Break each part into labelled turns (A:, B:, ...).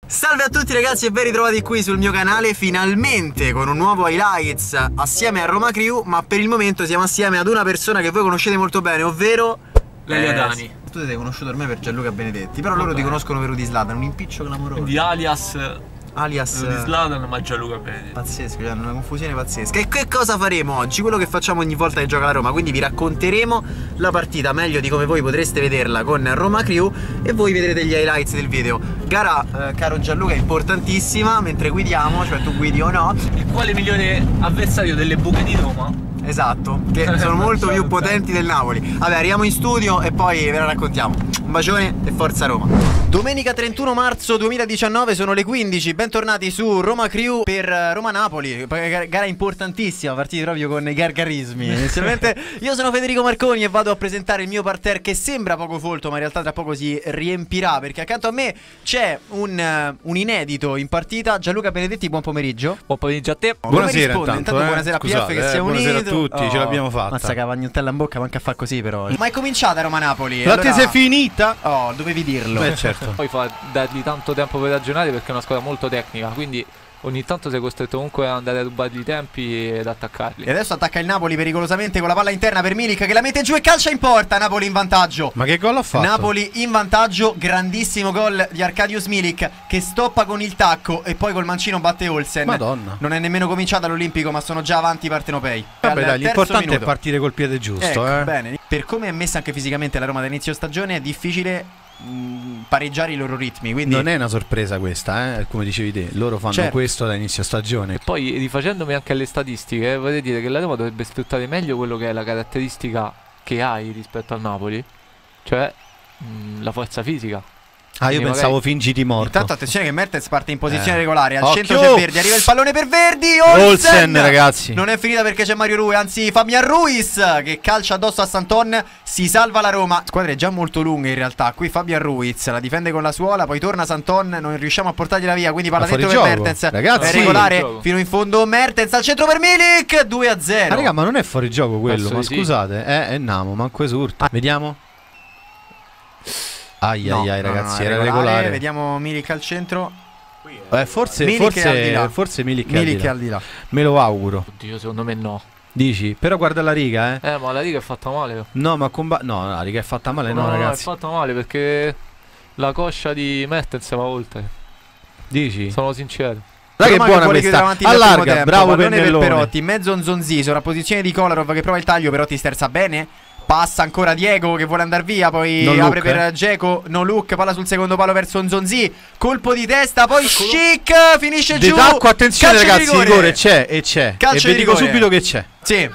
A: Salve a tutti ragazzi e ben ritrovati qui sul mio canale, finalmente con un nuovo highlights assieme a Roma Crew. Ma per il momento siamo assieme ad una persona che voi conoscete molto bene, ovvero
B: Lelia Dani.
A: Tu ti sei conosciuto ormai per Gianluca Benedetti, però loro ti conoscono per Rudy Zlatan, un impiccio clamoroso.
B: Di alias
A: Rudy
B: Zlatan, ma Gianluca Benedetti.
A: Pazzesco, cioè una confusione pazzesca. E che cosa faremo oggi? Quello che facciamo ogni volta che gioca la Roma. Quindi vi racconteremo la partita meglio di come voi potreste vederla con Roma Crew e voi vedrete gli highlights del video. Gara, caro Gianluca, importantissima mentre guidiamo, cioè tu guidi o no.
B: E quale migliore avversario delle buche di Roma?
A: Esatto, che sono molto più potenti del Napoli. Vabbè, arriviamo in studio e poi ve la raccontiamo. Un bacione e forza Roma. Domenica 31 marzo 2019, sono le 15. Bentornati su Roma Crew per Roma-Napoli. Gara importantissima, partita proprio con i gargarismi. Inizialmente io sono Federico Marconi e vado a presentare il mio parterre, che sembra poco folto ma in realtà tra poco si riempirà, perché accanto a me c'è un inedito in partita. Gianluca Benedetti, buon pomeriggio.
B: Buon pomeriggio a te.
C: Buonasera
A: intanto buonasera a PF che si è unito.
C: Buonasera a tutti, ce l'abbiamo fatta.
A: Mazza cavagnutella in bocca, manca a fa così però. Ma è cominciata Roma-Napoli.
C: L'attesa è finita.
A: Oh, dovevi dirlo.
C: Certo.
B: Poi fa dargli tanto tempo per ragionare perché è una squadra molto tecnica, quindi ogni tanto sei costretto comunque ad andare a rubargli i tempi ed attaccarli.
A: E adesso attacca il Napoli pericolosamente con la palla interna per Milik che la mette giù e calcia in porta. Napoli in vantaggio.
C: Ma che gol ha fatto?
A: Napoli in vantaggio, grandissimo gol di Arkadiusz Milik che stoppa con il tacco e poi col mancino batte Olsen.
C: Madonna.
A: Non è nemmeno cominciata l'Olimpico ma sono già avanti i partenopei.
C: Vabbè dai, l'importante è partire col piede giusto,
A: ecco, bene. Per come è messa anche fisicamente la Roma da inizio stagione è difficile pareggiare i loro ritmi, quindi
C: non è una sorpresa questa, come dicevi te. Loro fanno questo da inizio stagione.
B: E poi rifacendomi anche alle statistiche, vorrei dire che la Roma dovrebbe sfruttare meglio quello che è la caratteristica che hai rispetto al Napoli, cioè la forza fisica.
C: Ah, io pensavo fingiti morto.
A: Intanto attenzione che Mertens parte in posizione regolare. Al centro c'è Verdi, arriva il pallone per Verdi.
C: Olsen ragazzi.
A: Non è finita perché c'è Mario Rui, anzi Fabian Ruiz che calcia addosso a Santon. Si salva la Roma. Squadra è già molto lunga in realtà. Qui Fabian Ruiz la difende con la suola, poi torna Santon, non riusciamo a portargliela via, quindi palla dentro per Mertens.
C: Ragazzi,
A: è regolare fino in fondo. Mertens al centro per Milik, 2-0.
C: Raga, ma non è fuori gioco quello, ma scusate, è Namo, manco esurta. Vediamo. Ai ragazzi, era regolare.
A: Vediamo Milik al centro.
C: Forse Milik
A: è al di là.
C: Me lo auguro.
B: Oddio, secondo me no.
C: Dici? Però guarda la riga,
B: ma la riga è fatta male.
C: No, ma no, la riga è fatta male, no ragazzi.
B: È fatta male perché la coscia di Mertens va oltre.
C: Dici?
B: Sono sincero.
C: Dai, che buona questa. Allarga, bravo
A: per Perotti, mezzo Nzonzi, sovrapposizione di Kolarov che prova il taglio, Perotti sterza bene. Passa ancora Diego che vuole andare via, poi apre per Dzeko, no look, palla sul secondo palo verso Nzonzi, colpo di testa, poi Schick finisce giù.
C: Tacco, attenzione ragazzi, rigore c'è e c'è.
A: Calcio
C: e vi dico subito che c'è.
A: Sì.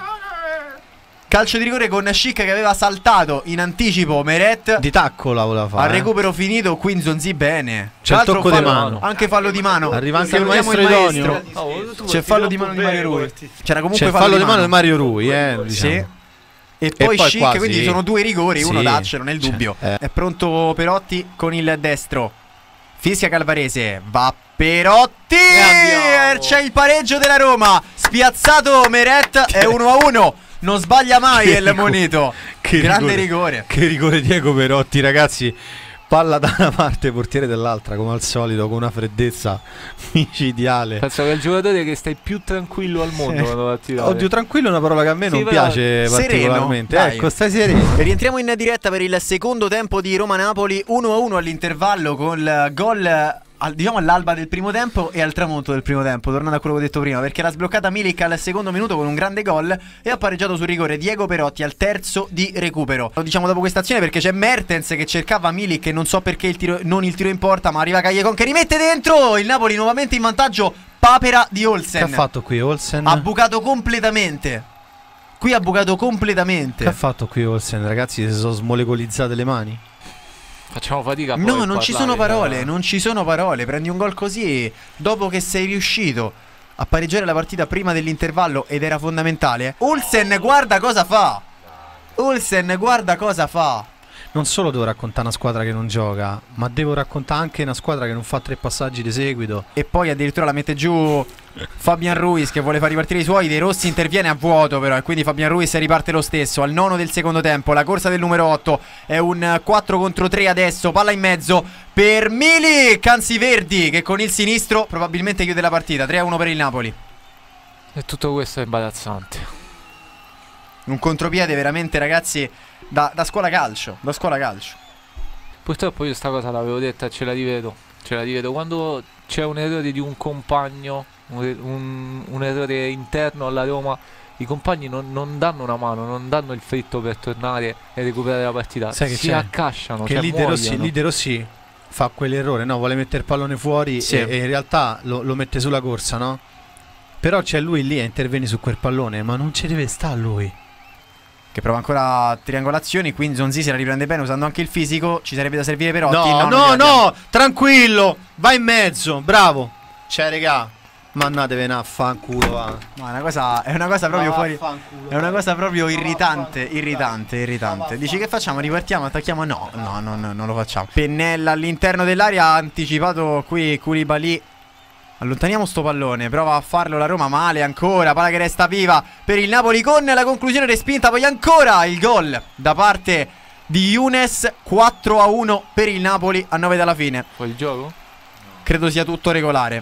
A: Calcio di rigore con Schick che aveva saltato in anticipo Meret.
C: Di tacco la voleva fare.
A: Al recupero finito, qui Nzonzi bene.
C: C'è il tocco di mano.
A: Anche fallo di mano.
C: Arriva anche il maestro idoneo.
A: C'è fallo di mano di Mario Rui. C'era comunque
C: fallo di mano di Mario Rui, diciamo.
A: Sì. E poi Schick, quasi, quindi sono due rigori, uno Dutch, non è il dubbio. È pronto Perotti con il destro. Fischia Calvarese, va Perotti! C'è il pareggio della Roma. Spiazzato Meret, è 1-1. Non sbaglia mai il Monito. Grande rigore.
C: Che rigore Diego Perotti, ragazzi. Palla da una parte, portiere dall'altra, come al solito, con una freddezza micidiale.
B: Penso che è il giocatore che stai più tranquillo al mondo quando va a tirare.
C: Oddio, tranquillo è una parola che a me non piace particolarmente.
A: Sereno,
C: ecco, stai sereno.
A: Rientriamo in diretta per il secondo tempo di Roma-Napoli, 1-1 all'intervallo con il gol diciamo all'alba del primo tempo e al tramonto del primo tempo, tornando a quello che ho detto prima, perché l'ha sbloccata Milik al secondo minuto con un grande gol e ha pareggiato sul rigore Diego Perotti al terzo di recupero. Lo diciamo dopo questa azione perché c'è Mertens che cercava Milik e non so perché non il tiro in porta, ma arriva Callecon che rimette dentro. Il Napoli nuovamente in vantaggio, papera di Olsen.
C: Che ha fatto qui Olsen?
A: Ha bucato completamente. Qui ha bucato completamente.
C: Che ha fatto qui Olsen, ragazzi? Si sono smolecolizzate le mani.
B: Facciamo fatica.
A: No, non ci sono parole, non ci sono parole. Prendi un gol così dopo che sei riuscito a pareggiare la partita prima dell'intervallo ed era fondamentale. Olsen guarda cosa fa. Olsen guarda cosa fa.
C: non solo devo raccontare una squadra che non gioca, ma devo raccontare anche una squadra che non fa 3 passaggi di seguito.
A: E poi addirittura la mette giù Fabian Ruiz che vuole far ripartire i suoi. De Rossi interviene a vuoto però, e quindi Fabian Ruiz riparte lo stesso al 9 del secondo tempo. La corsa del numero 8 è un 4 contro 3 adesso. Palla in mezzo per Milik, anzi Verdi, che con il sinistro probabilmente chiude la partita. 3-1 per il Napoli.
B: E tutto questo è imbarazzante.
A: Un contropiede veramente, ragazzi, da scuola calcio. Da scuola calcio.
B: Purtroppo io sta cosa l'avevo detta e ce la rivedo. Quando c'è un errore di un compagno, un errore interno alla Roma, i compagni non danno una mano, non danno il fritto per tornare e recuperare la partita.
C: Sai che
B: si
C: c'è?
B: accasciano,
C: Che
B: cioè
C: De Rossi fa quell'errore, no? Vuole mettere il pallone fuori,
A: sì,
C: e in realtà lo mette sulla corsa, no? Però c'è lui lì a intervenire su quel pallone, ma non ci deve stare lui.
A: Che prova ancora triangolazioni. Qui Nzonzi se la riprende bene usando anche il fisico. Ci sarebbe da servire Perotti.
C: No, tranquillo, vai in mezzo, bravo. Cioè, regà, mandatevene a fanculo, va.
A: No, è una cosa proprio fuori.
C: Fanculo,
A: È una cosa proprio irritante. Dici che facciamo? Ripartiamo, attacchiamo? No, non lo facciamo. Pennella all'interno dell'area, ha anticipato qui Koulibaly. Allontaniamo sto pallone, prova a farlo la Roma, male ancora, palla che resta viva per il Napoli con la conclusione respinta, poi ancora il gol da parte di Younes. 4-1 per il Napoli a 9 dalla fine.
B: Fuori gioco?
A: Credo sia tutto regolare.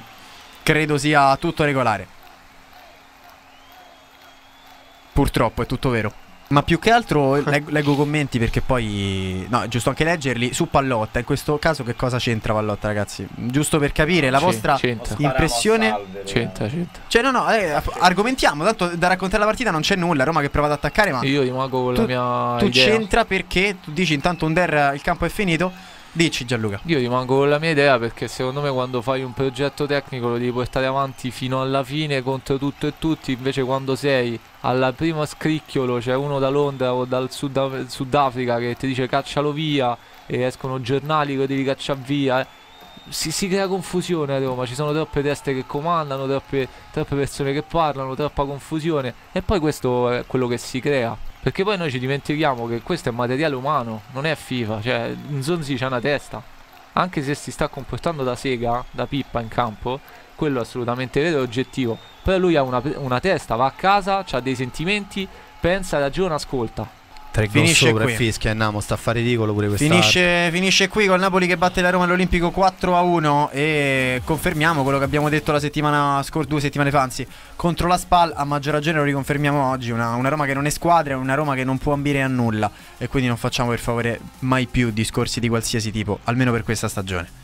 A: Purtroppo è tutto vero. Ma più che altro leggo commenti, perché poi no, è giusto anche leggerli su Pallotta. In questo caso che cosa c'entra Pallotta, ragazzi? Giusto per capire la vostra impressione.
B: C'entra.
A: Cioè no, argomentiamo. Tanto da raccontare la partita non c'è nulla. Roma che prova ad attaccare, ma
B: io rimango con la mia
A: tu
B: idea.
A: c'entra perché tu dici intanto Under il campo è finito. Dici Gianluca.
B: Io rimango con la mia idea, perché secondo me quando fai un progetto tecnico lo devi portare avanti fino alla fine contro tutto e tutti. Invece quando sei al primo scricchiolo, c'è uno da Londra o dal Sudafrica che ti dice caccialo via, e escono giornali che devi cacciare via, si crea confusione a Roma. Ci sono troppe teste che comandano, troppe persone che parlano, troppa confusione, e poi questo è quello che si crea. Perché poi noi ci dimentichiamo che questo è materiale umano, non è FIFA. Cioè Nzonzi c'ha una testa, anche se si sta comportando da sega, da pippa in campo, quello è assolutamente vero e oggettivo. Però lui ha una testa, va a casa, ha dei sentimenti, pensa, ragiona, ascolta.
C: 3 gol sopra e fischia, e andiamo, sta a fare ridicolo pure quest'anno.
A: Finisce qui col Napoli che batte la Roma all'Olimpico 4-1. E confermiamo quello che abbiamo detto la settimana scorsa, 2 settimane fa, anzi, contro la Spal. A maggior ragione lo riconfermiamo oggi. Una Roma che non è squadra, una Roma che non può ambire a nulla. E quindi non facciamo per favore mai più discorsi di qualsiasi tipo, almeno per questa stagione.